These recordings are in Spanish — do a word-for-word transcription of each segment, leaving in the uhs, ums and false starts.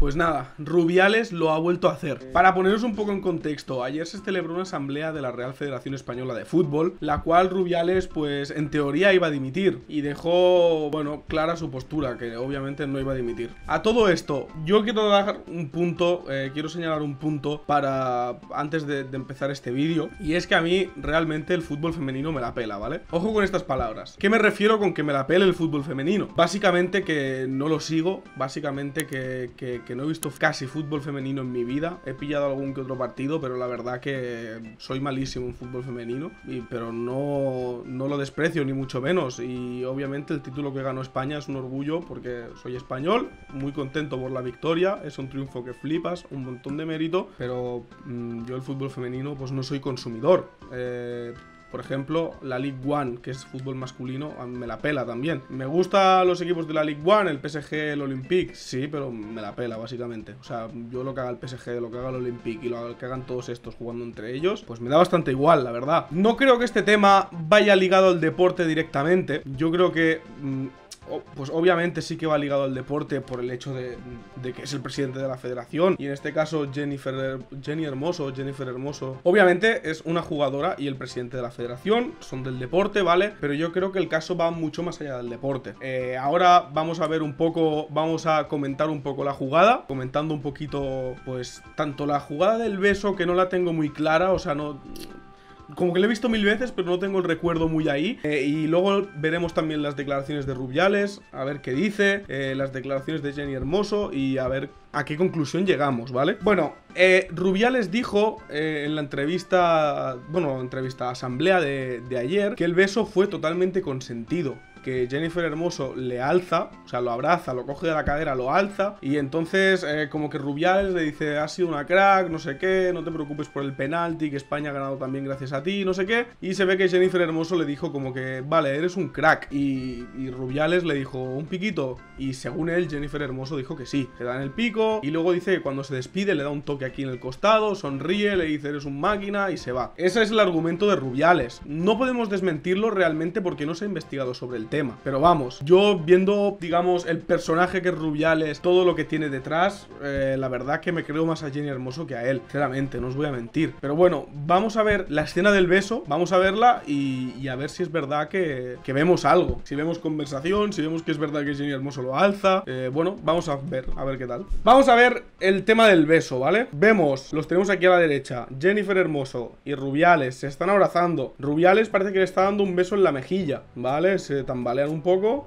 Pues nada, Rubiales lo ha vuelto a hacer. Para poneros un poco en contexto, ayer se celebró una asamblea de la Real Federación Española de Fútbol, la cual Rubiales, pues en teoría iba a dimitir, y dejó, bueno, clara su postura, que obviamente no iba a dimitir. A todo esto, yo quiero dar un punto, eh, quiero señalar un punto para antes de, de empezar este vídeo, y es que a mí realmente el fútbol femenino me la pela, ¿vale? Ojo con estas palabras. ¿Qué me refiero con que me la pele el fútbol femenino? Básicamente que no lo sigo, básicamente que, que, que no he visto casi fútbol femenino en mi vida. He pillado algún que otro partido, pero la verdad que soy malísimo en fútbol femenino, y, pero no, no lo desprecio ni mucho menos. Y obviamente el título que ganó España es un orgullo porque soy español, muy contento por la victoria, es un triunfo que flipas, un montón de mérito, pero mmm, yo el fútbol femenino pues no soy consumidor. Eh... Por ejemplo, la League One, que es fútbol masculino, a mí me la pela también. Me gustan los equipos de la League One, el P S G, el Olympique, sí, pero me la pela, básicamente. O sea, yo lo que haga el P S G, lo que haga el Olympique y lo que hagan todos estos jugando entre ellos, pues me da bastante igual, la verdad. No creo que este tema vaya ligado al deporte directamente. Yo creo que... Mmm, pues obviamente sí que va ligado al deporte por el hecho de, de que es el presidente de la federación, y en este caso Jennifer, Jenny Hermoso, Jennifer Hermoso, obviamente es una jugadora y el presidente de la federación, son del deporte, ¿vale? Pero yo creo que el caso va mucho más allá del deporte. Eh, ahora vamos a ver un poco, vamos a comentar un poco la jugada, comentando un poquito, pues, tanto la jugada del beso, que no la tengo muy clara, o sea, no... Como que lo he visto mil veces, pero no tengo el recuerdo muy ahí. Eh, y luego veremos también las declaraciones de Rubiales, a ver qué dice, eh, las declaraciones de Jenny Hermoso y a ver a qué conclusión llegamos, ¿vale? Bueno, eh, Rubiales dijo eh, en la entrevista, bueno, entrevista, asamblea de, de ayer, que el beso fue totalmente consentido. Que Jennifer Hermoso le alza, o sea, lo abraza, lo coge de la cadera, lo alza, y entonces eh, como que Rubiales le dice: has sido una crack, no sé qué, no te preocupes por el penalti, que España ha ganado también gracias a ti, no sé qué. Y se ve que Jennifer Hermoso le dijo como que, vale, eres un crack, y, y Rubiales le dijo: un piquito, y según él, Jennifer Hermoso dijo que sí, le dan el pico, y luego dice que cuando se despide le da un toque aquí en el costado, sonríe, le dice: eres un máquina, y se va. Ese es el argumento de Rubiales. No podemos desmentirlo realmente porque no se ha investigado sobre el tema, pero vamos, yo viendo, digamos, el personaje que es Rubiales, todo lo que tiene detrás, eh, la verdad que me creo más a Jenny Hermoso que a él, sinceramente, no os voy a mentir. Pero bueno, vamos a ver la escena del beso, vamos a verla y, y a ver si es verdad que, que vemos algo, si vemos conversación, si vemos que es verdad que Jenny Hermoso lo alza. eh, bueno, vamos a ver, a ver qué tal. Vamos a ver el tema del beso, ¿vale? Vemos, los tenemos aquí a la derecha, Jennifer Hermoso y Rubiales se están abrazando. Rubiales parece que le está dando un beso en la mejilla, ¿vale? Se tambalean un poco.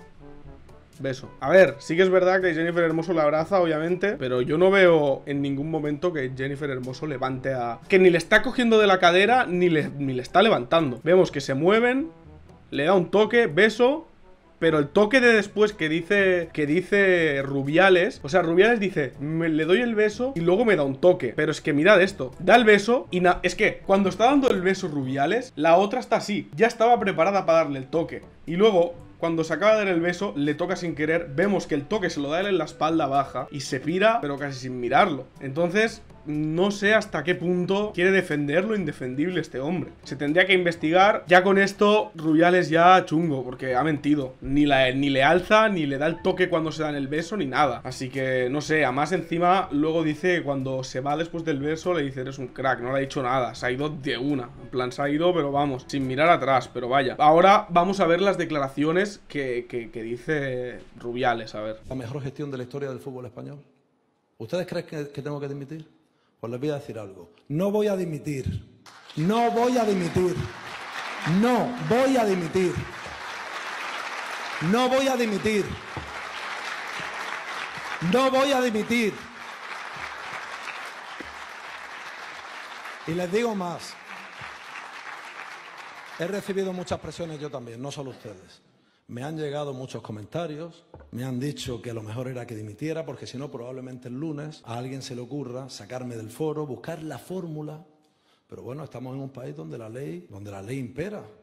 Beso. A ver, sí que es verdad que Jennifer Hermoso la abraza, obviamente, pero yo no veo en ningún momento que Jennifer Hermoso levante a... Que ni le está cogiendo de la cadera, ni le, ni le está levantando. Vemos que se mueven, le da un toque, beso... Pero el toque de después que dice que dice Rubiales, o sea, Rubiales dice, me, le doy el beso y luego me da un toque. Pero es que mirad esto, da el beso y na es que cuando está dando el beso Rubiales, la otra está así, ya estaba preparada para darle el toque. Y luego, cuando se acaba de dar el beso, le toca sin querer, vemos que el toque se lo da él en la espalda baja y se pira, pero casi sin mirarlo. Entonces... no sé hasta qué punto quiere defender lo indefendible este hombre. Se tendría que investigar. Ya con esto, Rubiales ya chungo, porque ha mentido. Ni, la, ni le alza, ni le da el toque cuando se dan el beso, ni nada. Así que, no sé, además encima luego dice que cuando se va después del beso, le dice: eres un crack, no le ha dicho nada. Se ha ido de una. En plan, se ha ido, pero vamos, sin mirar atrás, pero vaya. Ahora vamos a ver las declaraciones que, que, que dice Rubiales, a ver. La mejor gestión de la historia del fútbol español. ¿Ustedes creen que, que tengo que dimitir? Pues les voy a decir algo. No voy a dimitir. No voy a dimitir. No voy a dimitir. No voy a dimitir. No voy a dimitir. Y les digo más. He recibido muchas presiones yo también, no solo ustedes. Me han llegado muchos comentarios, me han dicho que lo mejor era que dimitiera, porque si no, probablemente el lunes a alguien se le ocurra sacarme del foro, buscar la fórmula. Pero bueno, estamos en un país donde la ley, donde la ley impera.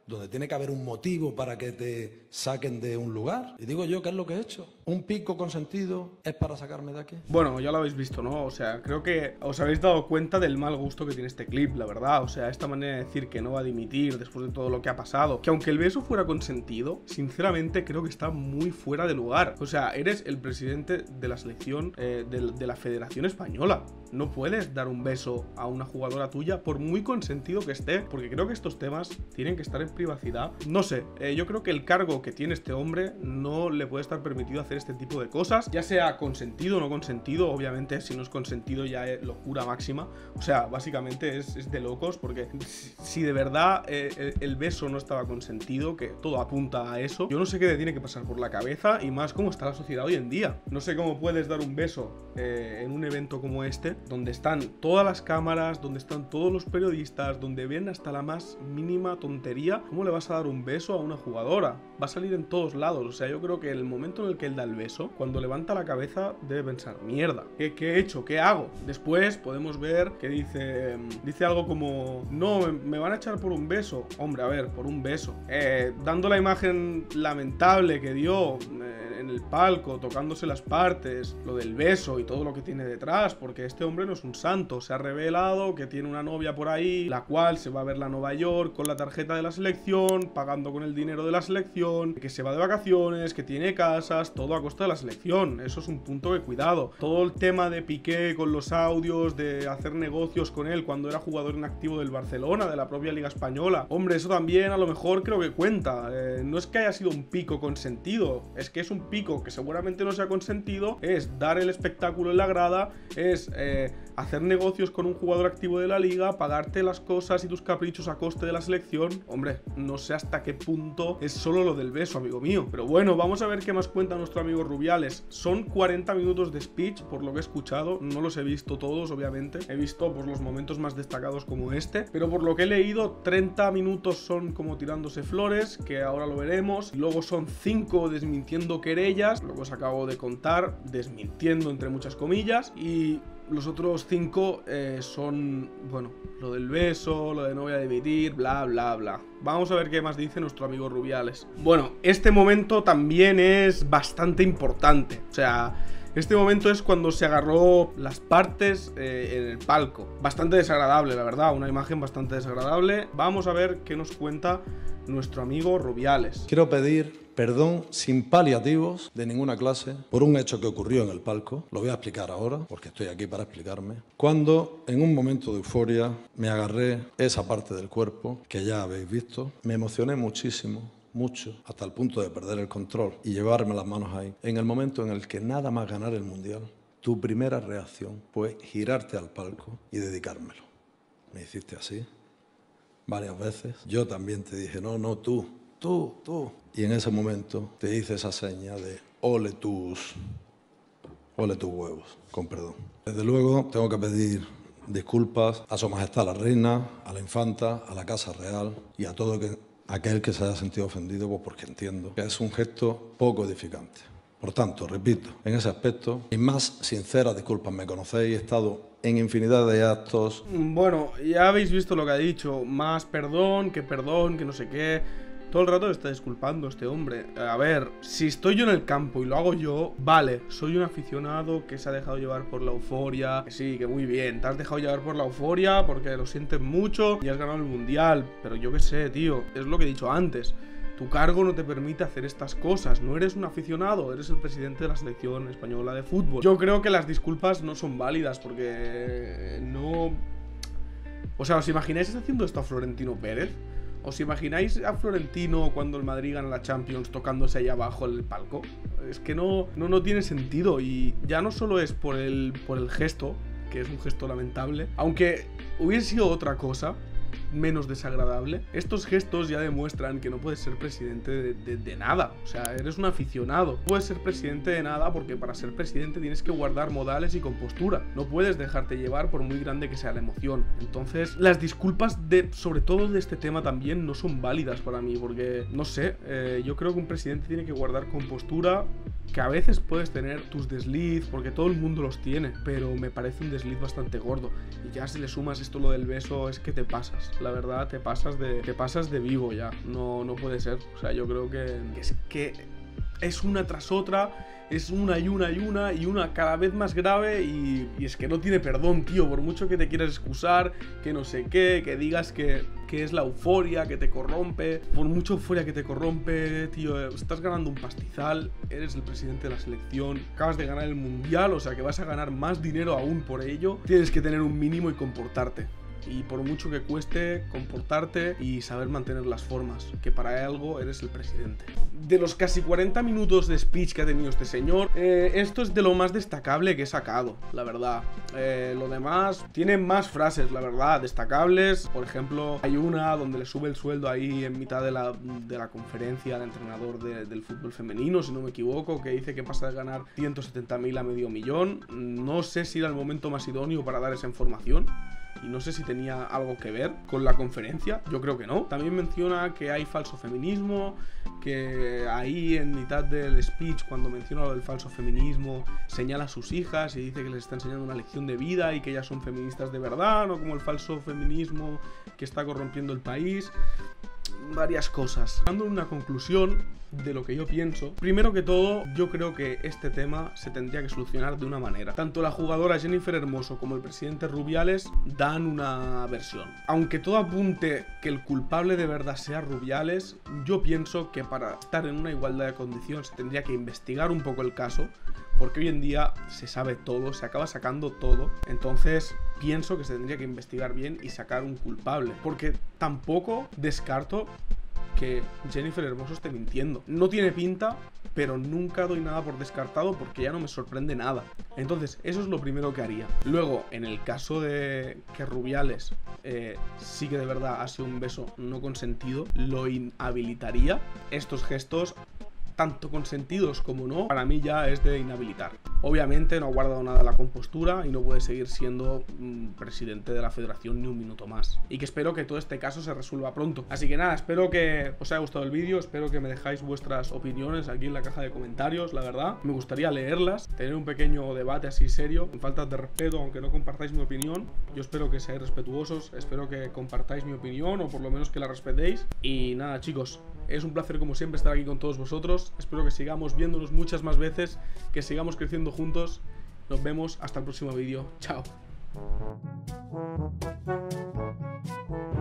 donde tiene que haber un motivo para que te saquen de un lugar. Y digo yo, ¿qué es lo que he hecho? Un pico consentido es para sacarme de aquí. Bueno, ya lo habéis visto, ¿no? O sea, creo que os habéis dado cuenta del mal gusto que tiene este clip, la verdad. O sea, esta manera de decir que no va a dimitir después de todo lo que ha pasado, que aunque el beso fuera consentido, sinceramente creo que está muy fuera de lugar. O sea, eres el presidente de la selección eh, de, de la Federación Española. No puedes dar un beso a una jugadora tuya por muy consentido que esté, porque creo que estos temas tienen que estar en privacidad. No sé, eh, yo creo que el cargo que tiene este hombre no le puede estar permitido hacer este tipo de cosas, ya sea consentido o no consentido. Obviamente si no es consentido ya es locura máxima. O sea, básicamente es, es de locos, porque si de verdad eh, el, el beso no estaba consentido, que todo apunta a eso, yo no sé qué le tiene que pasar por la cabeza, y más cómo está la sociedad hoy en día. No sé cómo puedes dar un beso eh, en un evento como este, donde están todas las cámaras, donde están todos los periodistas, donde ven hasta la más mínima tontería. ¿Cómo le vas a dar un beso a una jugadora? Va a salir en todos lados. O sea, yo creo que el momento en el que él da el beso, cuando levanta la cabeza, debe pensar: mierda, ¿qué, qué he hecho? ¿Qué hago? Después podemos ver que dice dice algo como: no, me, me van a echar por un beso. Hombre, a ver, por un beso. Eh, dando la imagen lamentable que dio eh, en el palco, tocándose las partes, lo del beso y todo lo que tiene detrás, porque este hombre no es un santo. Se ha revelado que tiene una novia por ahí, la cual se va a verla a Nueva York con la tarjeta de la selección, pagando con el dinero de la selección, que se va de vacaciones, que tiene casas, todo a costa de la selección. Eso es un punto de cuidado. Todo el tema de Piqué con los audios, de hacer negocios con él cuando era jugador en activo del Barcelona, de la propia Liga Española. Hombre, eso también a lo mejor creo que cuenta. Eh, no es que haya sido un pico consentido, es que es un pico que seguramente no sea consentido, es dar el espectáculo en la grada, es eh, hacer negocios con un jugador activo de la liga, pagarte las cosas y tus caprichos a coste de la selección. Hombre, no sé hasta qué punto es solo lo del beso, amigo mío. Pero bueno, vamos a ver qué más cuenta nuestro amigo Rubiales. Son cuarenta minutos de speech, por lo que he escuchado. No los he visto todos, obviamente. He visto pues, los momentos más destacados como este. Pero por lo que he leído, treinta minutos son como tirándose flores, que ahora lo veremos. Luego son cinco desmintiendo querellas, lo que os acabo de contar, desmintiendo entre muchas comillas. Y los otros cinco eh, son, bueno, lo del beso, lo de no voy a dimitir, bla, bla, bla. Vamos a ver qué más dice nuestro amigo Rubiales. Bueno, este momento también es bastante importante. O sea, este momento es cuando se agarró las partes eh, en el palco. Bastante desagradable, la verdad, una imagen bastante desagradable. Vamos a ver qué nos cuenta nuestro amigo Rubiales. Quiero pedir perdón sin paliativos de ninguna clase por un hecho que ocurrió en el palco. Lo voy a explicar ahora, porque estoy aquí para explicarme. Cuando, en un momento de euforia, me agarré esa parte del cuerpo que ya habéis visto, me emocioné muchísimo, mucho, hasta el punto de perder el control y llevarme las manos ahí. En el momento en el que nada más ganar el Mundial, tu primera reacción fue girarte al palco y dedicármelo. Me hiciste así varias veces. Yo también te dije: no, no, tú, tú, tú. Y en ese momento te hice esa seña de ole tus, ole tus huevos, con perdón. Desde luego tengo que pedir disculpas a Su Majestad la Reina, a la Infanta, a la Casa Real y a todo que, aquel que se haya sentido ofendido, pues porque entiendo que es un gesto poco edificante. Por tanto, repito, en ese aspecto, mis más sinceras disculpas. Me conocéis, he estado en infinidad de actos. Bueno, ya habéis visto lo que ha dicho. Más perdón, que perdón, que no sé qué. Todo el rato está disculpando este hombre. A ver, si estoy yo en el campo y lo hago yo, vale, soy un aficionado que se ha dejado llevar por la euforia. Que sí, que muy bien, te has dejado llevar por la euforia porque lo sientes mucho y has ganado el Mundial. Pero yo qué sé, tío, es lo que he dicho antes. Tu cargo no te permite hacer estas cosas. No eres un aficionado, eres el presidente de la selección española de fútbol. Yo creo que las disculpas no son válidas porque no... O sea, ¿os imagináis haciendo esto a Florentino Pérez? ¿Os imagináis a Florentino cuando el Madrid gana la Champions tocándose ahí abajo en el palco? Es que no, no, no tiene sentido. Y ya no solo es por el, por el gesto, que es un gesto lamentable, aunque hubiese sido otra cosa menos desagradable. Estos gestos ya demuestran que no puedes ser presidente de, de, de nada. O sea, eres un aficionado. No puedes ser presidente de nada porque para ser presidente tienes que guardar modales y compostura. No puedes dejarte llevar por muy grande que sea la emoción. Entonces, las disculpas de, sobre todo de este tema también, no son válidas para mí porque, no sé, eh, yo creo que un presidente tiene que guardar compostura que a veces puedes tener tus desliz, porque todo el mundo los tiene, pero me parece un desliz bastante gordo. Y ya si le sumas esto lo del beso, es que te pasas, la verdad, te pasas de, te pasas de vivo ya, no, no puede ser. O sea, yo creo que es que es una tras otra, es una y una y una y una cada vez más grave y, y es que no tiene perdón, tío, por mucho que te quieras excusar, que no sé qué, que digas que, que es la euforia que te corrompe, por mucha euforia que te corrompe, tío, estás ganando un pastizal, eres el presidente de la selección, acabas de ganar el mundial, o sea que vas a ganar más dinero aún por ello, tienes que tener un mínimo y comportarte. Y por mucho que cueste, comportarte y saber mantener las formas, que para algo eres el presidente. De los casi cuarenta minutos de speech que ha tenido este señor, eh, esto es de lo más destacable que he sacado, la verdad. Eh, lo demás tiene más frases, la verdad, destacables. Por ejemplo, hay una donde le sube el sueldo ahí en mitad de la, de la conferencia al entrenador de, del fútbol femenino, si no me equivoco, que dice que pasa de ganar ciento setenta mil a medio millón. No sé si era el momento más idóneo para dar esa información. Y no sé si tenía algo que ver con la conferencia, yo creo que no. También menciona que hay falso feminismo, que ahí en mitad del speech, cuando menciona lo del falso feminismo, señala a sus hijas y dice que les está enseñando una lección de vida y que ellas son feministas de verdad, no como el falso feminismo que está corrompiendo el país. Varias cosas. Dando una conclusión de lo que yo pienso, primero que todo, yo creo que este tema se tendría que solucionar de una manera. Tanto la jugadora Jennifer Hermoso como el presidente Rubiales dan una versión. Aunque todo apunte que el culpable de verdad sea Rubiales, yo pienso que para estar en una igualdad de condiciones se tendría que investigar un poco el caso, porque hoy en día se sabe todo, se acaba sacando todo. Entonces pienso que se tendría que investigar bien y sacar un culpable, porque tampoco descarto que Jennifer Hermoso esté mintiendo. No tiene pinta, pero nunca doy nada por descartado porque ya no me sorprende nada. Entonces eso es lo primero que haría. Luego, en el caso de que Rubiales eh, sí que de verdad ha sido un beso no consentido, lo inhabilitaría. Estos gestos, tanto consentidos como no, para mí ya es de inhabilitar. Obviamente no ha guardado nada la compostura y no puede seguir siendo mmm, presidente de la federación ni un minuto más. Y que espero que todo este caso se resuelva pronto. Así que nada, espero que os haya gustado el vídeo, espero que me dejáis vuestras opiniones aquí en la caja de comentarios, la verdad. Me gustaría leerlas, tener un pequeño debate así serio, sin faltas de respeto, aunque no compartáis mi opinión. Yo espero que seáis respetuosos, espero que compartáis mi opinión o por lo menos que la respetéis. Y nada, chicos, es un placer como siempre estar aquí con todos vosotros. Espero que sigamos viéndonos muchas más veces, que sigamos creciendo juntos. Nos vemos hasta el próximo vídeo. Chao.